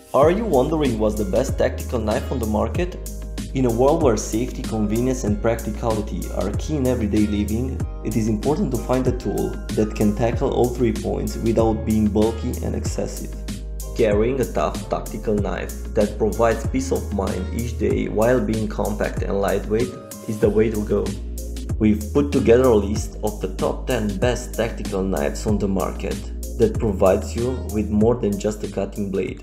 Are you wondering what's the best tactical knife on the market? In a world where safety, convenience and practicality are key in everyday living, it is important to find a tool that can tackle all 3 points without being bulky and excessive. Carrying a tough tactical knife that provides peace of mind each day while being compact and lightweight is the way to go. We've put together a list of the top 10 best tactical knives on the market that provides you with more than just a cutting blade.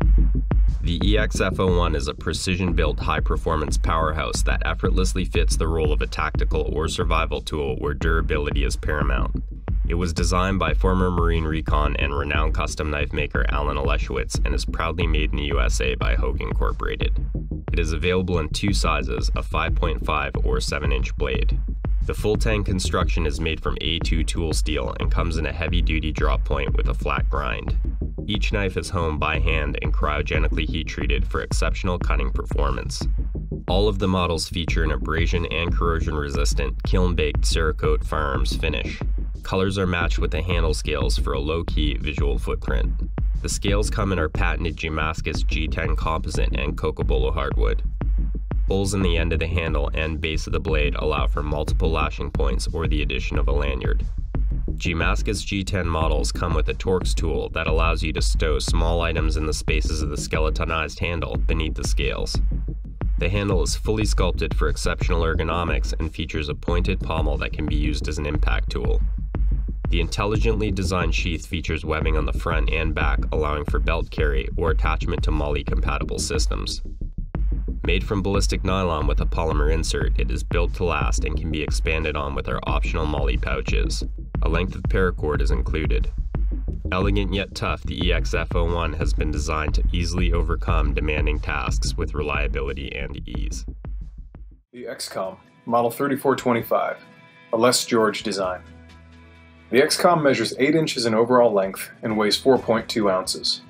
The EXF-01 is a precision-built, high-performance powerhouse that effortlessly fits the role of a tactical or survival tool where durability is paramount. It was designed by former Marine Recon and renowned custom knife maker Alan Oleschwitz and is proudly made in the USA by Hogue Incorporated. It is available in 2 sizes, a 5.5 or 7-inch blade. The full-tang construction is made from A2 tool steel and comes in a heavy-duty drop point with a flat grind. Each knife is honed by hand and cryogenically heat-treated for exceptional cutting performance. All of the models feature an abrasion and corrosion-resistant, kiln-baked Cerakote firearms finish. Colors are matched with the handle scales for a low-key visual footprint. The scales come in our patented Damascus G10 composite and Cocobolo hardwood. Holes in the end of the handle and base of the blade allow for multiple lashing points or the addition of a lanyard. Damascus G10 models come with a Torx tool that allows you to stow small items in the spaces of the skeletonized handle beneath the scales. The handle is fully sculpted for exceptional ergonomics and features a pointed pommel that can be used as an impact tool. The intelligently designed sheath features webbing on the front and back, allowing for belt carry or attachment to MOLLE-compatible systems. Made from ballistic nylon with a polymer insert, it is built to last and can be expanded on with our optional MOLLE pouches. A length of paracord is included. Elegant yet tough, the EXF-01 has been designed to easily overcome demanding tasks with reliability and ease. The XCOM, Model 3425, a Les George design. The XCOM measures 8 inches in overall length and weighs 4.2 ounces.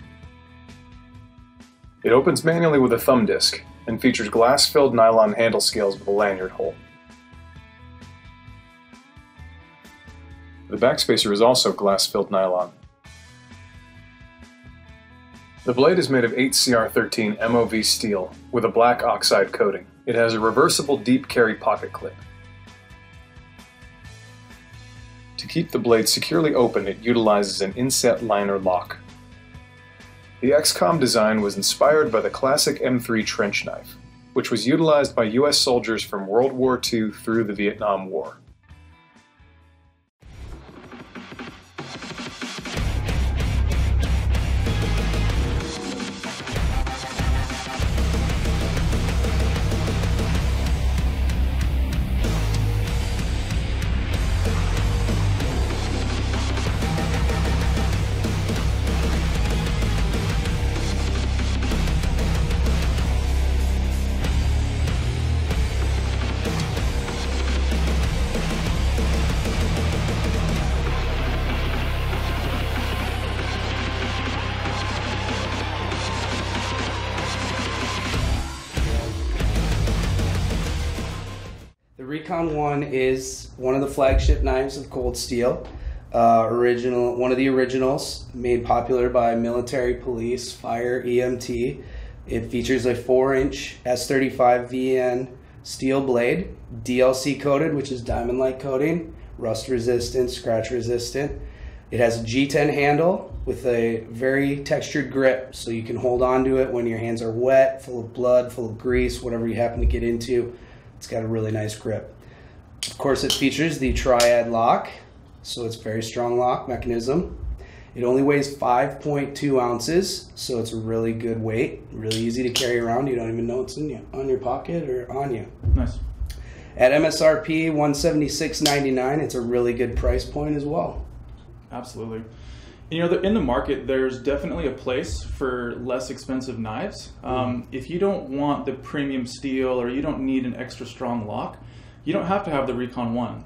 It opens manually with a thumb disc and features glass-filled nylon handle scales with a lanyard hole. The backspacer is also glass-filled nylon. The blade is made of 8CR13 MOV steel with a black oxide coating. It has a reversible deep carry pocket clip. To keep the blade securely open, it utilizes an inset liner lock. The XCOM design was inspired by the classic M3 trench knife, which was utilized by US soldiers from World War II through the Vietnam War. The Recon One is one of the flagship knives of Cold Steel. One of the originals, made popular by military, police, fire, EMT. It features a 4-inch S35 VN steel blade, DLC coated, which is diamond-like coating, rust resistant, scratch resistant. It has a G10 handle with a very textured grip, so you can hold on to it when your hands are wet, full of blood, full of grease, whatever you happen to get into. It's got a really nice grip. Of course, it features the triad lock, so it's a very strong lock mechanism. It only weighs 5.2 ounces, so it's a really good weight, really easy to carry around. You don't even know it's in you, on your pocket or on you. Nice. At MSRP $176.99, it's a really good price point as well. Absolutely. You know, in the market, there's definitely a place for less expensive knives. If you don't want the premium steel or you don't need an extra strong lock, you don't have to have the Recon One.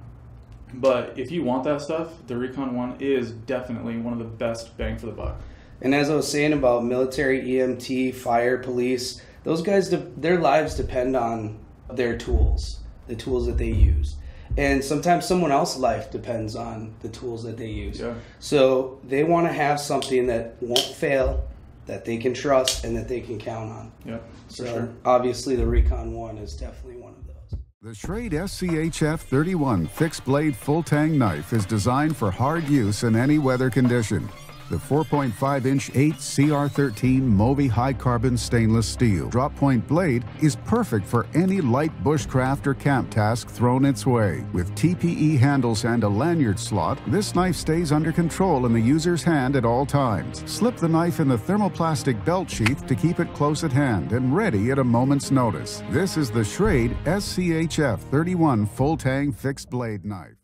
But if you want that stuff, the Recon One is definitely one of the best bang for the buck. And as I was saying about military, EMT, fire, police, those guys, their lives depend on their tools, the tools that they use. And sometimes someone else's life depends on the tools that they use. Yeah. So they want to have something that won't fail, that they can trust and that they can count on. Yep, So for sure. obviously the Recon 1 is definitely one of those. The Schrade SCHF 31 fixed blade full tang knife is designed for hard use in any weather condition. The 4.5-inch 8 CR13 Movi high carbon stainless steel drop point blade is perfect for any light bushcraft or camp task thrown its way. With TPE handles and a lanyard slot, this knife stays under control in the user's hand at all times. Slip the knife in the thermoplastic belt sheath to keep it close at hand and ready at a moment's notice. This is the Schrade SCHF 31 full tang fixed blade knife.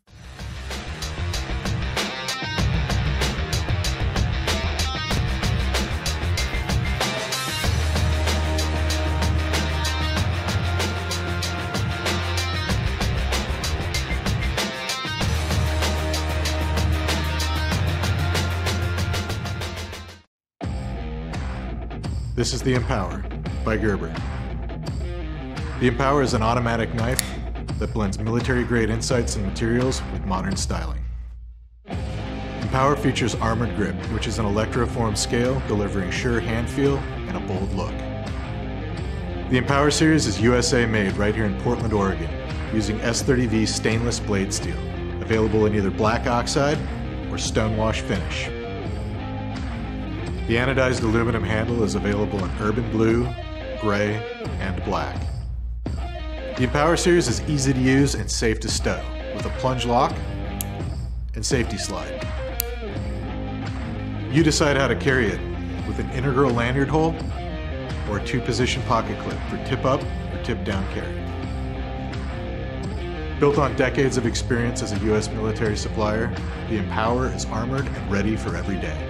This is the Empower by Gerber. The Empower is an automatic knife that blends military-grade insights and materials with modern styling. Empower features armored grip, which is an electroform scale delivering sure hand feel and a bold look. The Empower series is USA made right here in Portland, Oregon, using S30V stainless blade steel, available in either black oxide or stonewash finish. The anodized aluminum handle is available in urban blue, gray, and black. The Empower series is easy to use and safe to stow, with a plunge lock and safety slide. You decide how to carry it, with an integral lanyard hole or a 2-position pocket clip for tip-up or tip-down carry. Built on decades of experience as a U.S. military supplier, the Empower is armored and ready for every day.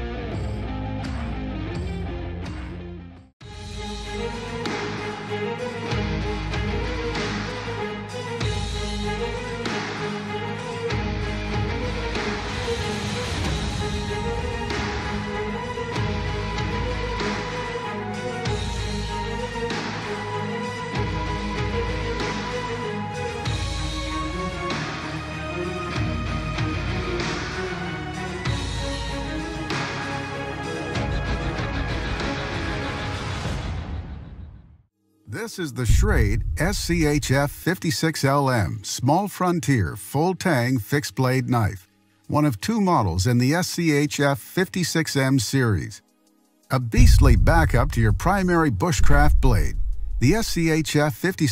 This is the Schrade SCHF 56LM Small Frontier Full Tang Fixed Blade Knife, one of 2 models in the SCHF 56M series. A beastly backup to your primary bushcraft blade, the SCHF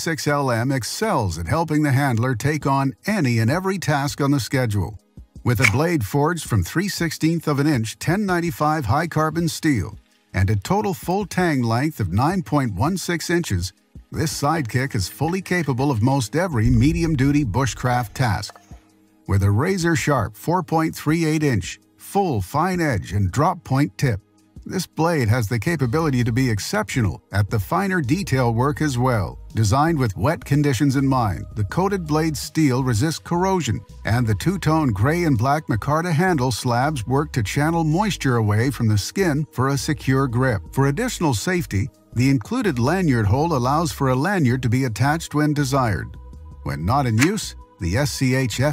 56LM excels at helping the handler take on any and every task on the schedule. With a blade forged from 3/16 of an inch 1095 high carbon steel and a total full tang length of 9.16 inches, this sidekick is fully capable of most every medium-duty bushcraft task. With a razor-sharp 4.38-inch, full fine edge and drop point tip, this blade has the capability to be exceptional at the finer detail work as well. Designed with wet conditions in mind, the coated blade steel resists corrosion, and the 2-tone gray and black micarta handle slabs work to channel moisture away from the skin for a secure grip. For additional safety, the included lanyard hole allows for a lanyard to be attached when desired. When not in use, the SCHF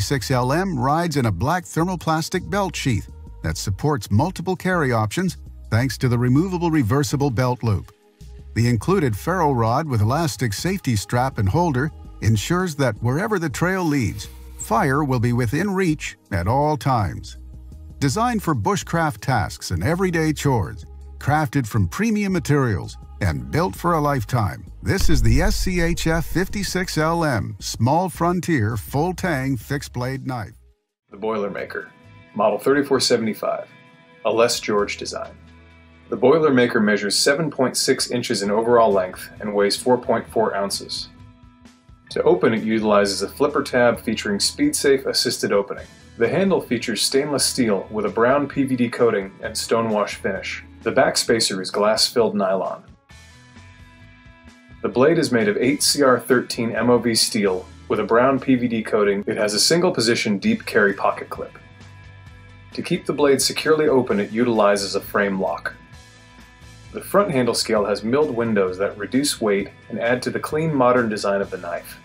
56LM rides in a black thermoplastic belt sheath that supports multiple carry options thanks to the removable reversible belt loop. The included ferro rod with elastic safety strap and holder ensures that wherever the trail leads, fire will be within reach at all times. Designed for bushcraft tasks and everyday chores, crafted from premium materials, and built for a lifetime, this is the SCHF 56LM Small Frontier Full Tang Fixed Blade Knife. The Boilermaker, Model 3475, a Les George design. The Boilermaker measures 7.6 inches in overall length and weighs 4.4 ounces. To open, it utilizes a flipper tab featuring SpeedSafe assisted opening. The handle features stainless steel with a brown PVD coating and stonewash finish. The back spacer is glass-filled nylon. The blade is made of 8 CR13 MOV steel with a brown PVD coating. It has a single-position deep carry pocket clip. To keep the blade securely open, it utilizes a frame lock. The front handle scale has milled windows that reduce weight and add to the clean, modern design of the knife.